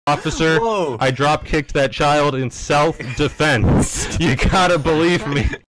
Officer, Whoa. I drop kicked that child in self-defense. You gotta believe me.